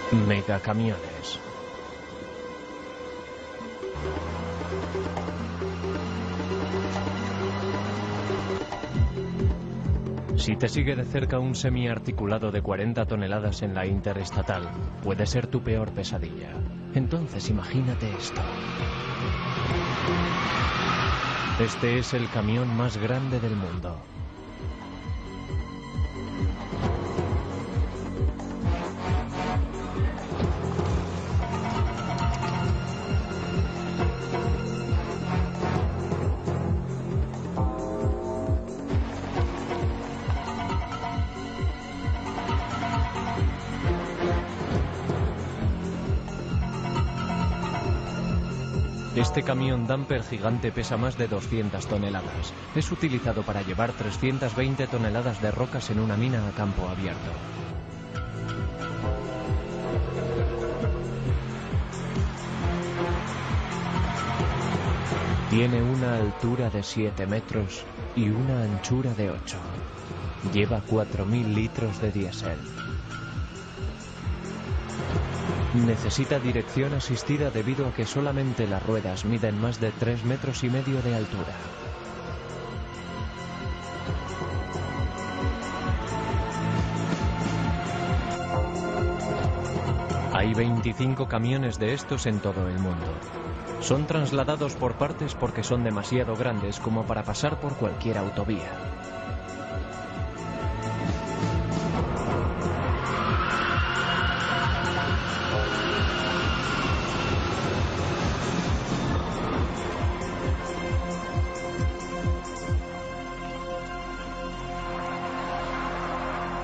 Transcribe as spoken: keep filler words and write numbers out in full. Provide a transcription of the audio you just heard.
Megacamiones. Si te sigue de cerca un semiarticulado de cuarenta toneladas en la interestatal, puede ser tu peor pesadilla. Entonces imagínate esto. Este es el camión más grande del mundo. Este camión dumper gigante pesa más de doscientas toneladas. Es utilizado para llevar trescientas veinte toneladas de rocas en una mina a campo abierto. Tiene una altura de siete metros y una anchura de ocho. Lleva cuatro mil litros de diésel. Necesita dirección asistida debido a que solamente las ruedas miden más de tres metros y medio de altura. Hay veinticinco camiones de estos en todo el mundo. Son trasladados por partes porque son demasiado grandes como para pasar por cualquier autovía.